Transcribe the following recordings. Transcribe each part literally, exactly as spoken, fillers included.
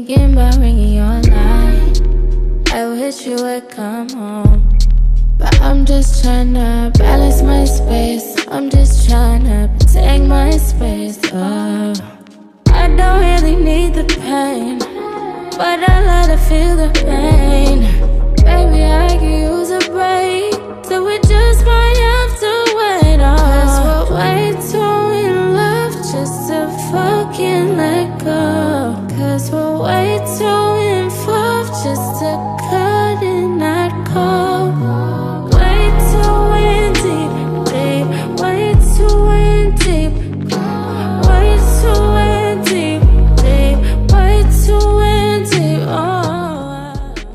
Thinking about ringing your line. I wish you would come home, but I'm just tryna balance my space. I'm just tryna protect my space. Oh, I don't really need the pain, but I love to feel the pain. Baby, I could use a break, so we just might have to wait on. Cause we're way too in love just to fucking let go. Cause we're way too involved just to cut and not call. Way too in deep, deep, way too in deep. Way too in deep, deep, way too in deep. Oh,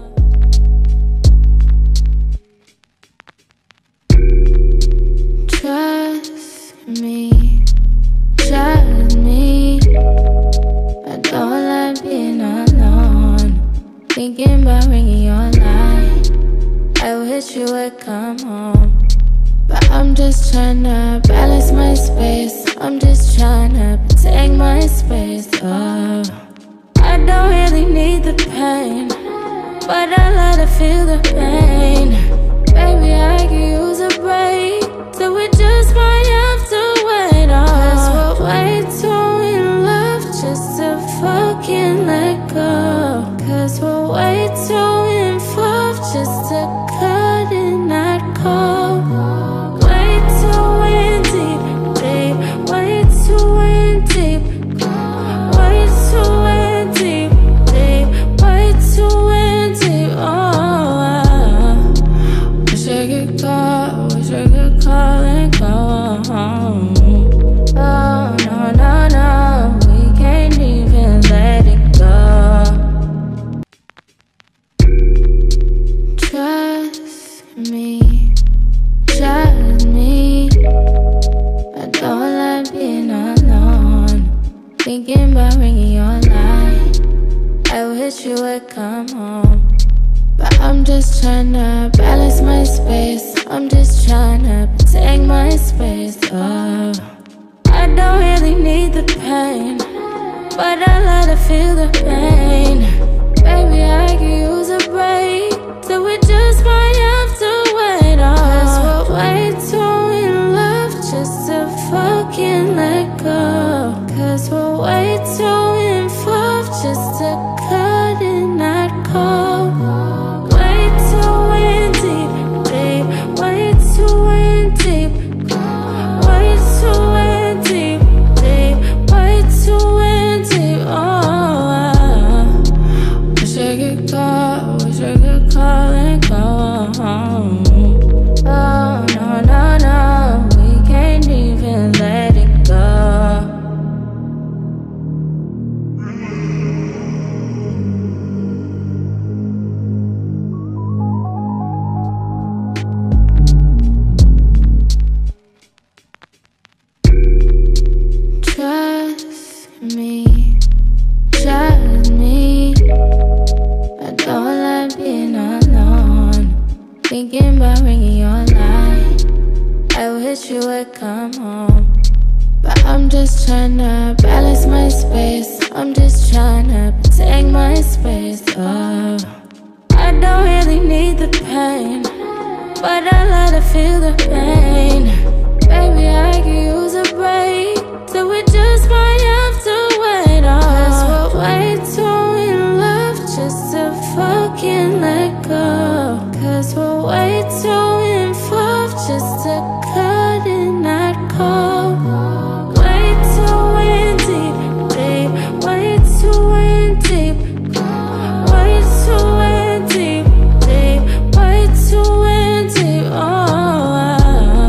trust me, trust me. I don't like being alone. Thinking about ringing your line. I wish you would come home, but I'm just tryna balance my space. I'm just tryna protect my space. Oh, I don't really need the pain, but I love to feel the pain. Baby, I could use a break, so we just might have to wait on. Cause we're way too in love just to fucking let go. Cause we're way too involved just to cut and not call. Way too in deep, deep, way too in deep. Way too in deep, deep, way too in deep. Oh, wish I could call, wish I could call and go home. Oh, no, no, no, we can't even let it go. Trust me, trust me. I don't like being alone. Thinking about ringing your line. I wish you would come home, but I'm just tryna balance my space. I'm just tryna protect my space. Oh, I don't really need the pain, but I love to feel the pain. Baby, I could use a break, so we just might have to wait on. Cause we're way too in love just to fucking let go. Cause we're way too involved just to cut and not call. Way too in deep, deep, way too in deep. Way too in. Me, trust me. I don't like being alone. Thinking about ringing your line. I wish you would come home, but I'm just tryna balance my space. I'm just tryna protect my space. Oh, I don't really need the pain, but I love to feel the pain. Baby, I could use a break, so we just might have to wait on. Cause we're way too in love just to fucking let go. Cause we're way too involved just to cut and not call. Way too in deep, deep, way too in deep. Way too in deep, deep, way too in deep. Oh,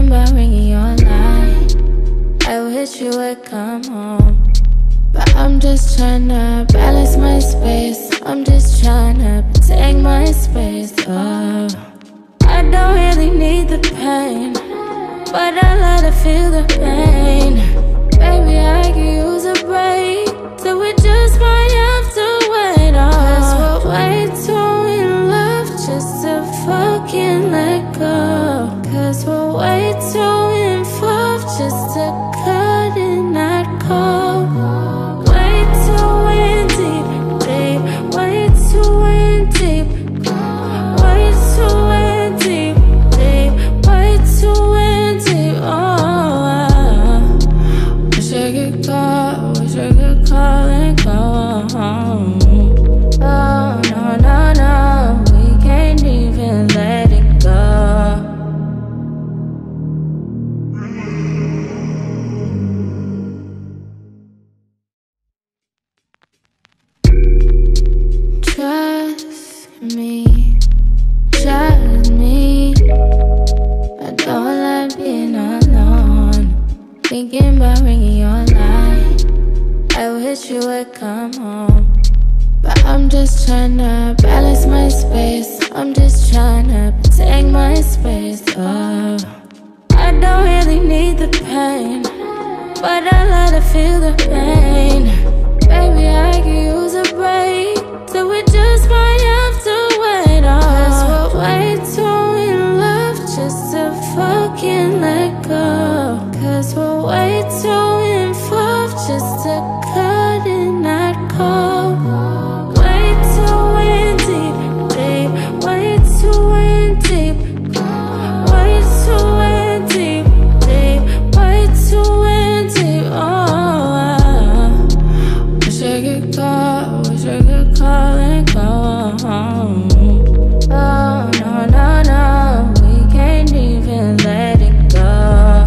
about ringing your line. I wish you would come home, but I'm just tryna balance my space. I'm just tryna protect my space. Oh, I don't really need the pain, but I love to feel the pain. Baby, I could use a break, so we just might have to wait on. Cause we're way too in love just to fucking let go. Cause we're way too involved just to cut and not go. Way too in deep, deep, way too in deep, way too in deep, deep, way too in deep. Oh, wish I could call, wish I could call and go home. Oh, no, no, no, we can't even let it go. Trust me, trust me. I don't like being alone, thinking about ringing your line. I wish you would come home, but I'm just tryna balance my space. I'm just tryna protect my space. Oh, I don't really need the pain, but I love to feel the pain. Baby, I could use a break, so we just might have to wait on. Cause we're way too in love just to fucking let go. Cause we're way too involved just to cut and not go. Way too in deep, deep, way too in deep, way too in deep, deep, way too in deep. Oh, wish I could call, wish I could call and go home. Oh, no, no, no, we can't even let it go.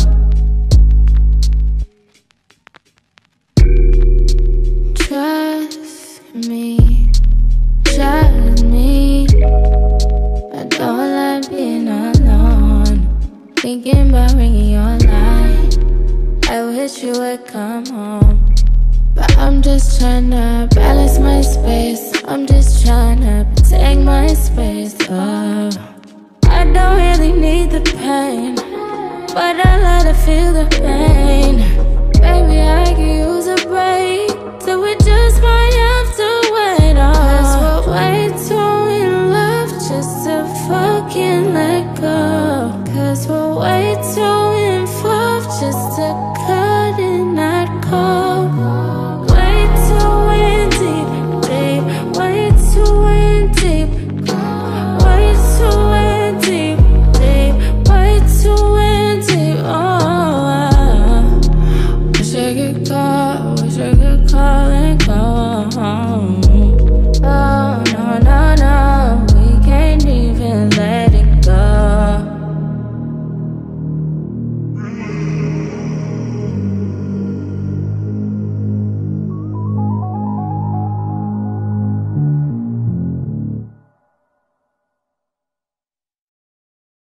Trust me, trust me. I don't like being alone, thinking about ringing your line. I wish you would come home, but I'm just tryna balance my space.